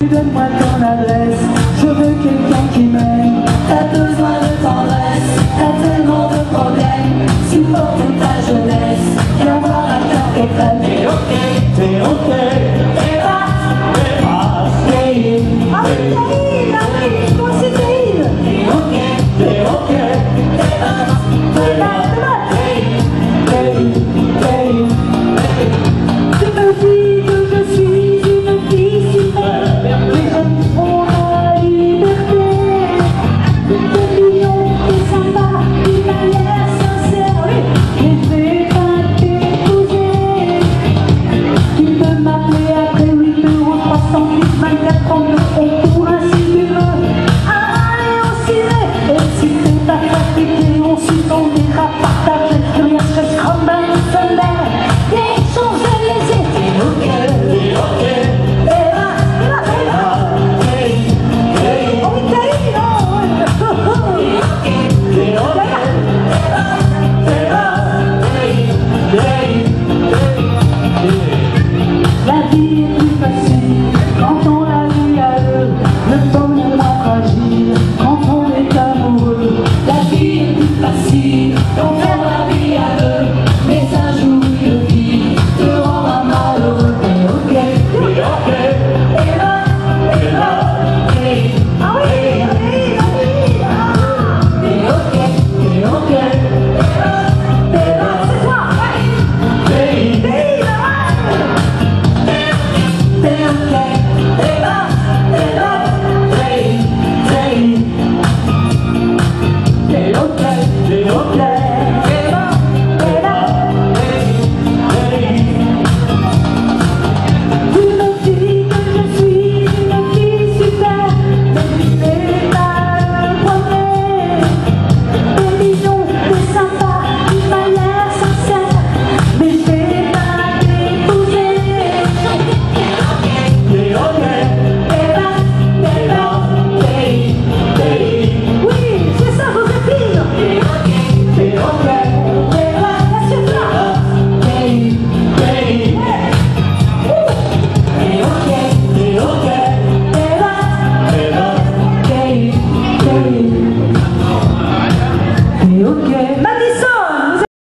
Donne-moi ton adresse, je veux quelqu'un qui m'aime. T'as besoin de tendresse, t'as tellement de problèmes. Supporte ta jeunesse et avoir un cœur qui crève. T'es ok, t'es ok, t'es pas, t'es in. Ah oui, toi c'est t'es in. T'es ok, t'es ok, t'es pas, t'es in. Tu me dis que je suis une fille super. From the